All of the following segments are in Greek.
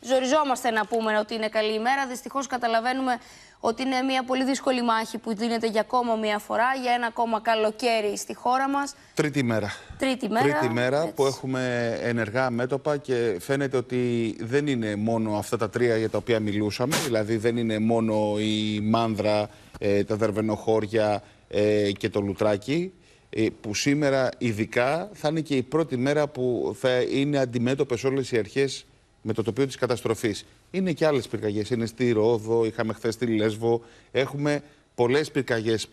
Ζοριζόμαστε να πούμε ότι είναι καλή ημέρα. Δυστυχώς καταλαβαίνουμε ότι είναι μια πολύ δύσκολη μάχη που δίνεται για ακόμα μια φορά, για ένα ακόμα καλοκαίρι στη χώρα μας. Τρίτη μέρα. Τρίτη μέρα που έχουμε ενεργά μέτωπα και φαίνεται ότι δεν είναι μόνο αυτά τα τρία για τα οποία μιλούσαμε. Δηλαδή δεν είναι μόνο η Μάνδρα, τα Δερβενοχώρια και το Λουτράκι, που σήμερα ειδικά θα είναι και η πρώτη μέρα που θα είναι αντιμέτωπες όλες οι αρχές με το τοπίο της καταστροφής. Είναι και άλλες πυρκαγιές. Είναι στη Ρόδο, είχαμε χθες στη Λέσβο. Έχουμε πολλές πυρκαγιές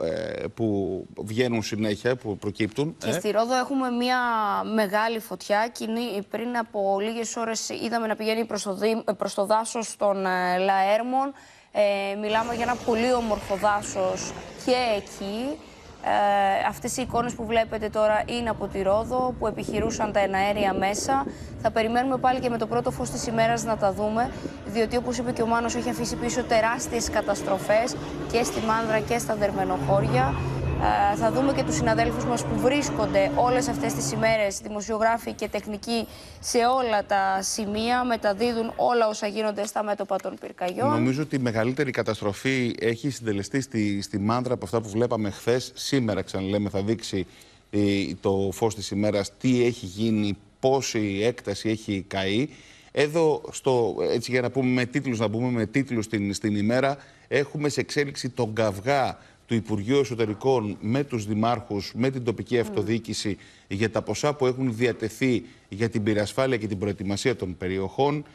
που βγαίνουν συνέχεια, που προκύπτουν. Και στη Ρόδο έχουμε μια μεγάλη φωτιά. Πριν από λίγες ώρες είδαμε να πηγαίνει προς το δάσος των Λαέρμων. Μιλάμε για ένα πολύ όμορφο δάσος και εκεί. Αυτές οι εικόνες που βλέπετε τώρα είναι από τη Ρόδο, που επιχειρούσαν τα εναέρια μέσα. Θα περιμένουμε πάλι και με το πρώτο φως της ημέρας να τα δούμε, διότι όπως είπε και ο Μάνος, έχει αφήσει πίσω τεράστιες καταστροφές και στη Μάνδρα και στα Δερβενοχώρια. Θα δούμε και τους συναδέλφους μας που βρίσκονται όλες αυτές τις ημέρες, δημοσιογράφοι και τεχνικοί, σε όλα τα σημεία, μεταδίδουν όλα όσα γίνονται στα μέτωπα των πυρκαγιών. Νομίζω ότι η μεγαλύτερη καταστροφή έχει συντελεστεί στη Μάνδρα από αυτά που βλέπαμε χθες. Σήμερα, ξαναλέμε, θα δείξει το φως της ημέρας τι έχει γίνει, πόση έκταση έχει καεί. Εδώ, έτσι για να πούμε με τίτλους στην ημέρα, έχουμε σε εξέλιξη τον καυγά του Υπουργείου Εσωτερικών με τους δημάρχους, με την τοπική αυτοδιοίκηση για τα ποσά που έχουν διατεθεί για την πυρασφάλεια και την προετοιμασία των περιοχών.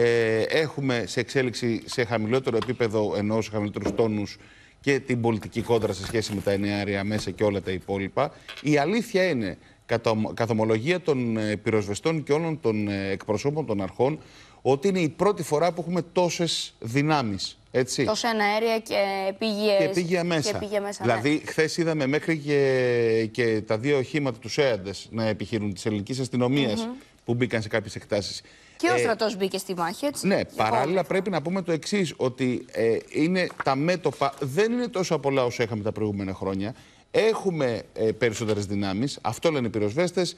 Έχουμε σε εξέλιξη σε χαμηλότερο επίπεδο, ενώ σε χαμηλότερους τόνους, και την πολιτική κόντρα σε σχέση με τα εναέρια μέσα και όλα τα υπόλοιπα. Η αλήθεια είναι, κατά ομολογία των πυροσβεστών και όλων των εκπροσώπων των αρχών, ότι είναι η πρώτη φορά που έχουμε τόσες δυνάμεις. Έτσι. Τόσα εναέρια και επίγεια μέσα. Δηλαδή, χθες είδαμε μέχρι και τα δύο οχήματα του ΣΕΑΝΤΕΣ να επιχειρούν, της ελληνικής αστυνομίας, που μπήκαν σε κάποιες εκτάσεις. Και ο στρατός μπήκε στη μάχη, έτσι. Ναι, παράλληλα πρέπει να πούμε το εξής, ότι είναι τα μέτωπα, δεν είναι τόσο πολλά όσο είχαμε τα προηγούμενα χρόνια. Έχουμε περισσότερες δυνάμεις, αυτό λένε οι πυροσβέστες.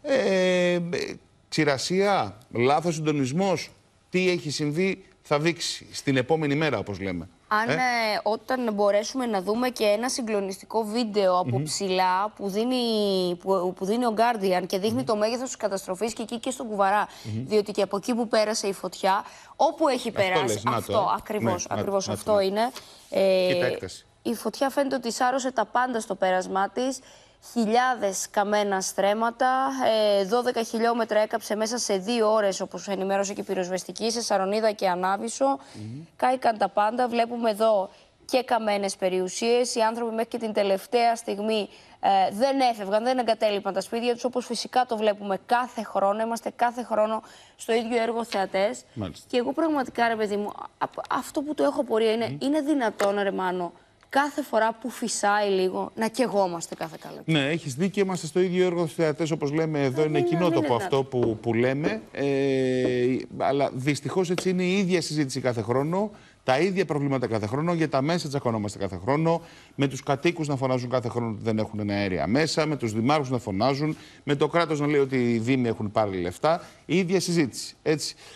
Ξηρασία, λάθος συντονισμός, τι έχει συμβεί θα δείξει στην επόμενη μέρα, όπως λέμε. Όταν μπορέσουμε να δούμε και ένα συγκλονιστικό βίντεο από ψηλά που δίνει ο Guardian και δείχνει το μέγεθος της καταστροφής και εκεί και στον Κουβαρά. Διότι και από εκεί που πέρασε η φωτιά, όπου έχει περάσει, ακριβώς αυτό είναι. Η φωτιά φαίνεται ότι σάρωσε τα πάντα στο πέρασμά της. Χιλιάδες καμένα στρέμματα, 12 χιλιόμετρα έκαψε μέσα σε 2 ώρες, όπως ενημέρωσε και η πυροσβεστική, σε Σαρονίδα και Ανάβησο. Κάηκαν τα πάντα, βλέπουμε εδώ και καμένες περιουσίες. Οι άνθρωποι μέχρι και την τελευταία στιγμή δεν έφευγαν, δεν εγκατέλειπαν τα σπίτια τους, όπως φυσικά το βλέπουμε κάθε χρόνο. Είμαστε κάθε χρόνο στο ίδιο έργο θεατές. Και εγώ πραγματικά, ρε παιδί μου, αυτό που το έχω απορία είναι δυνατόν, ρε Μάνο, κάθε φορά που φυσάει λίγο, να καιγόμαστε κάθε καλοκαίρι. Ναι, έχεις δίκιο, είμαστε στο ίδιο έργο θεατές, όπως λέμε εδώ. Είναι κοινότοπο αυτό που λέμε. Αλλά δυστυχώς έτσι είναι η ίδια συζήτηση κάθε χρόνο. Τα ίδια προβλήματα κάθε χρόνο. Για τα μέσα τσακωνόμαστε κάθε χρόνο. Με τους κατοίκους να φωνάζουν κάθε χρόνο ότι δεν έχουν αέρια μέσα. Με τους δημάρχους να φωνάζουν. Με το κράτος να λέει ότι οι δήμοι έχουν πάρει λεφτά. Η ίδια συζήτηση. Έτσι.